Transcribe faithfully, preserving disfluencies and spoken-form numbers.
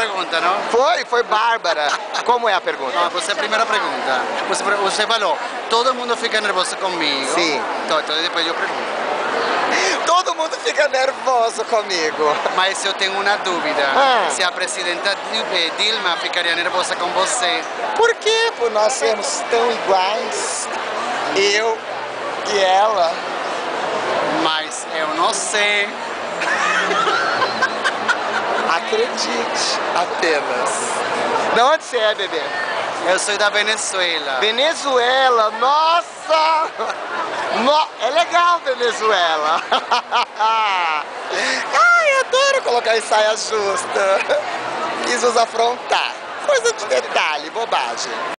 pergunta, não? Foi, foi Bárbara. Como é a pergunta? Não, você é a primeira pergunta. Você, você falou, todo mundo fica nervoso comigo. Sim. Então, então depois eu pergunto. Todo mundo fica nervoso comigo. Mas eu tenho uma dúvida. Ah. Se a presidenta Dilma ficaria nervosa com você. Por quê? Por nós sermos tão iguais. Eu e ela. Mas eu não sei. Acredite apenas. De onde você é, bebê? Eu sou da Venezuela. Venezuela, nossa! No... É legal Venezuela. Ai, adoro colocar em saia justa. Quis nos afrontar. Coisa de detalhe, bobagem.